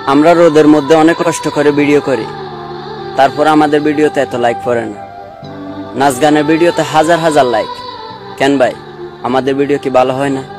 আমরা রোদের মধ্যে অনেক কষ্ট করে ভিডিও করি, তারপর আমাদের ভিডিওতে এত লাইক পড়ে না। নাচ গানের ভিডিওতে হাজার হাজার লাইক। কেন ভাই, আমাদের ভিডিও কি ভালো হয় না?